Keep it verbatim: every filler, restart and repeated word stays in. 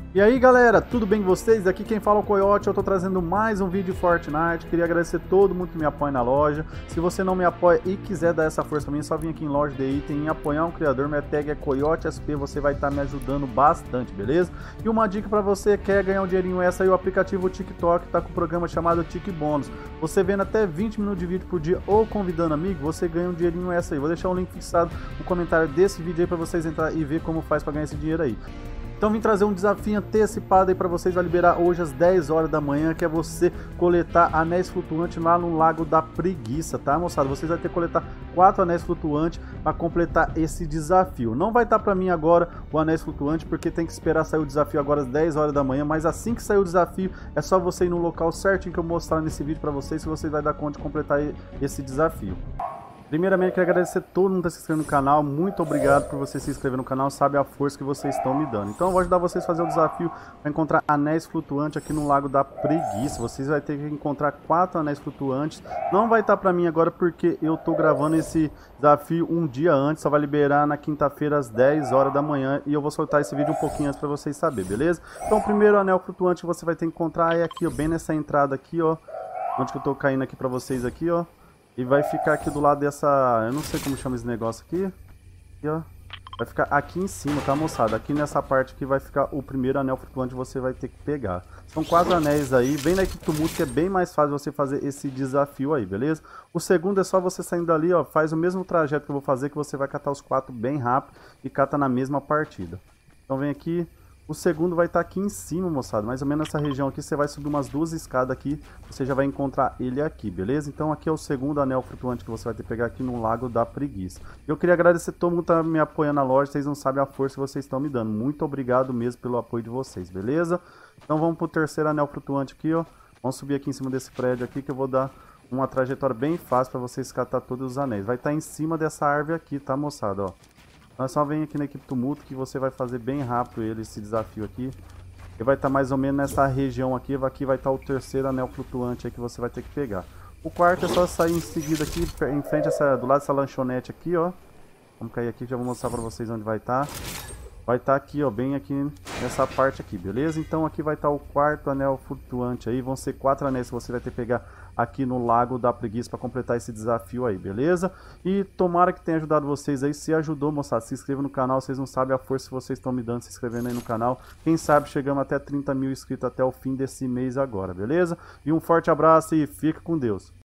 E aí galera, tudo bem com vocês? Aqui quem fala é o Coyote, eu tô trazendo mais um vídeo de Fortnite. Queria agradecer todo mundo que me apoia na loja. Se você não me apoia e quiser dar essa força pra mim, é só vir aqui em loja de item e apoiar um criador. Minha tag é Coyote S P, você vai estar me ajudando bastante, beleza? E uma dica pra você que quer ganhar um dinheirinho essa aí, o aplicativo TikTok tá com um programa chamado Tik Bônus. Você vendo até vinte minutos de vídeo por dia ou convidando amigo, você ganha um dinheirinho essa aí. Vou deixar um link fixado no comentário desse vídeo aí pra vocês entrar e ver como faz pra ganhar esse dinheiro aí. Então vim trazer um desafio antecipado aí para vocês, vai liberar hoje às dez horas da manhã, que é você coletar anéis flutuantes lá no Lago da Preguiça, tá moçada? Vocês vão ter que coletar quatro anéis flutuantes para completar esse desafio. Não vai estar para mim agora o anéis flutuante, porque tem que esperar sair o desafio agora às dez horas da manhã, mas assim que sair o desafio, é só você ir no local certinho que eu vou mostrar nesse vídeo para vocês, que vocês vai dar conta de completar esse desafio. Primeiramente, quero agradecer todo mundo que está se inscrevendo no canal. Muito obrigado por você se inscrever no canal. Sabe a força que vocês estão me dando. Então, eu vou ajudar vocês a fazer o desafio para encontrar anéis flutuantes aqui no Lago da Preguiça. Vocês vão ter que encontrar quatro anéis flutuantes. Não vai estar para mim agora porque eu estou gravando esse desafio um dia antes. Só vai liberar na quinta-feira às dez horas da manhã. E eu vou soltar esse vídeo um pouquinho antes para vocês saberem, beleza? Então, o primeiro anel flutuante que você vai ter que encontrar é aqui, ó, bem nessa entrada aqui, ó. Onde que eu estou caindo aqui para vocês aqui, ó. E vai ficar aqui do lado dessa... Eu não sei como chama esse negócio aqui. Aqui, ó. Vai ficar aqui em cima, tá, moçada? Aqui nessa parte aqui vai ficar o primeiro anel flutuante que você vai ter que pegar. São quatro anéis aí. Bem na equipe tumulto, que é bem mais fácil você fazer esse desafio aí, beleza? O segundo é só você saindo dali, ó. Faz o mesmo trajeto que eu vou fazer, que você vai catar os quatro bem rápido e cata na mesma partida. Então vem aqui... O segundo vai estar aqui em cima, moçada. Mais ou menos nessa região aqui. Você vai subir umas duas escadas aqui. Você já vai encontrar ele aqui, beleza? Então aqui é o segundo anel flutuante que você vai ter que pegar aqui no Lago da Preguiça. Eu queria agradecer a todo mundo que tá me apoiando na loja. Vocês não sabem a força que vocês estão me dando. Muito obrigado mesmo pelo apoio de vocês, beleza? Então vamos pro terceiro anel flutuante aqui, ó. Vamos subir aqui em cima desse prédio aqui que eu vou dar uma trajetória bem fácil para vocês catar todos os anéis. Vai estar em cima dessa árvore aqui, tá, moçada, ó. Nós só vem aqui na equipe tumulto que você vai fazer bem rápido ele, esse desafio aqui. Ele vai estar mais ou menos nessa região aqui. Aqui vai estar o terceiro anel flutuante aí que você vai ter que pegar. O quarto é só sair em seguida aqui, em frente essa, do lado dessa lanchonete aqui, ó. Vamos cair aqui que já vou mostrar pra vocês onde vai estar. Vai estar aqui, ó, bem aqui nessa parte aqui, beleza? Então aqui vai estar o quarto anel flutuante aí. Vão ser quatro anéis que você vai ter que pegar aqui no Lago da Preguiça para completar esse desafio aí, beleza? E tomara que tenha ajudado vocês aí. Se ajudou, moçada, se inscreva no canal. Vocês não sabem a força que vocês estão me dando se inscrevendo aí no canal. Quem sabe chegamos até trinta mil inscritos até o fim desse mês agora, beleza? E um forte abraço e fica com Deus.